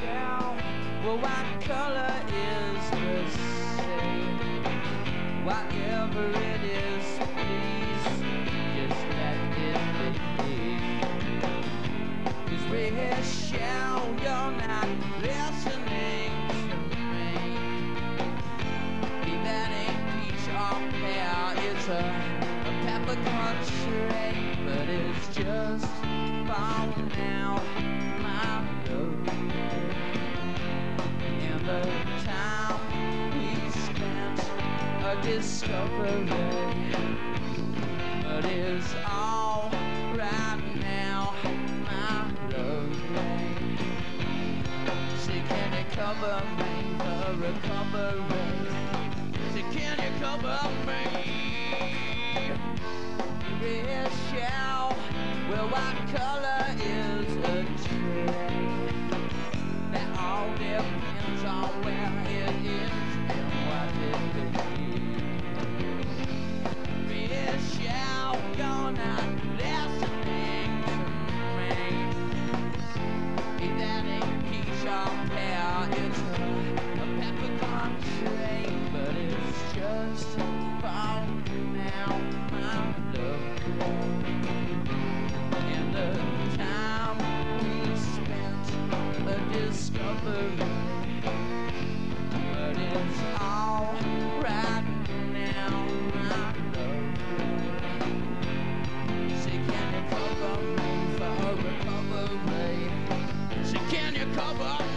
shell. Well, what color is the same? Whatever it is, please just let it be. 'Cause Rachael, you're not listening to me. Be that ain't peach or pear, it's a peppercorn tree, but it's just falling out my road. And the time we spent discovering, but it's all right now, my lovely. Say, can you cover me for recovery? Say, can you cover me? Rachael, well, what color is a tree? That all depends on where it is and what it is. Rachael, you're not listening to me. If that ain't peach or pear, it's a peppercorn tree, but it's just falling out, my love. And the time we spent discovering, but it's all right now, my love. Say, can you cover me for recovery? Say, can you cover me?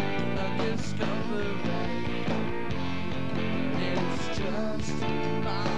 Discovery, it's just my